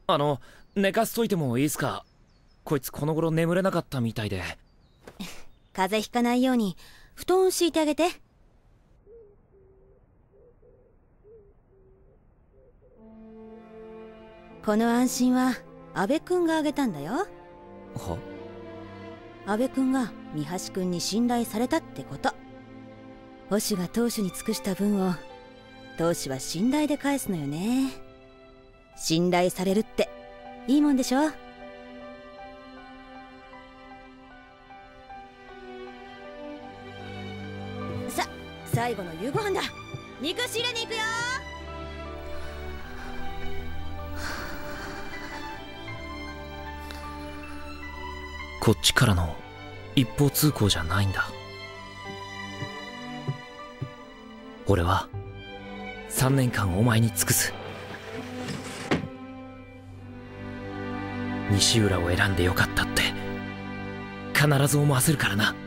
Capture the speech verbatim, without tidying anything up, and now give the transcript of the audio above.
あの寝かしといてもいいっすか？こいつこの頃眠れなかったみたいで。 風邪ひかないように布団敷いてあげて。この安心は阿部君があげたんだよ。 は？ 阿部君が三橋君に信頼されたってこと。星が当主に尽くした分を当主は信頼で返すのよね。信頼されるっていいもんでしょ。さ、最後の夕ご飯だ。肉仕入れに行くよ。 こっちからの一方通行じゃないんだ。俺はさんねんかんお前に尽くす。西浦を選んでよかったって必ず思わせるからな。